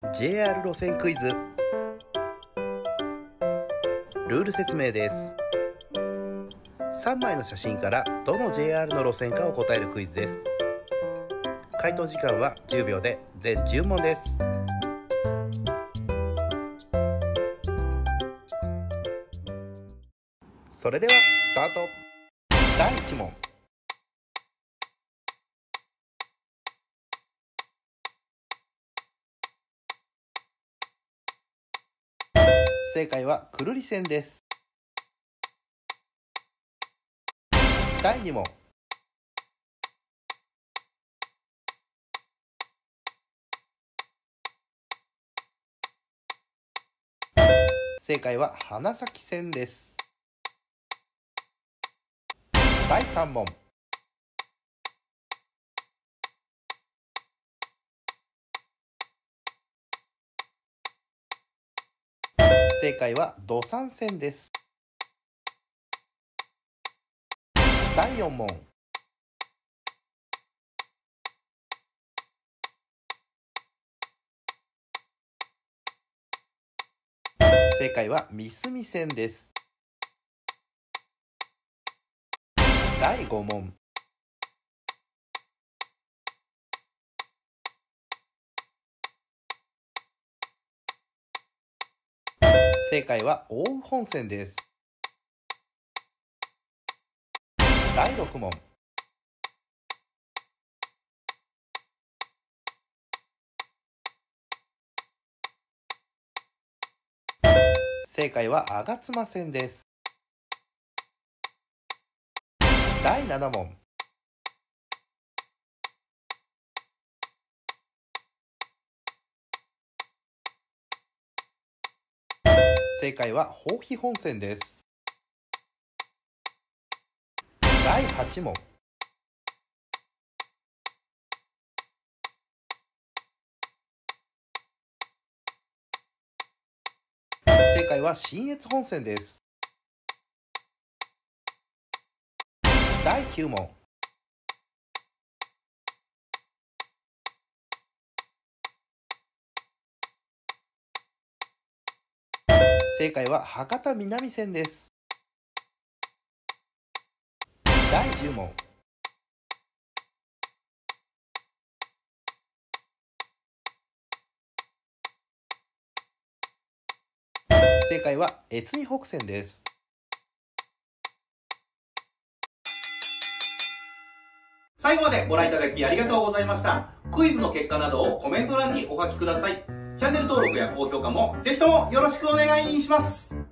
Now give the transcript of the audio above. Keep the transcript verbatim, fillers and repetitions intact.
ジェイアール 路線クイズ。ルール説明です。さんまいの写真からどの ジェイアール の路線かを答えるクイズです。回答時間はじゅうびょうで全じゅうもんです。それではスタート。だいいちもん。正解はくるり線です。だいにもん。正解は花咲線です。だいさんもん。正解は土山線です。だいよんもん。正解は三隅線です。だいごもん。正解は奥羽本線です。だいろくもん。正解は吾妻線です。だいななもん。正解は豊肥本線です。だいはちもん。正解は信越本線です。だいきゅうもん。正解は博多南線です。だいじゅうもん。正解は越美北線です。 最後までご覧いただきありがとうございました。クイズの結果などをコメント欄にお書きください。チャンネル登録や高評価もぜひともよろしくお願いします。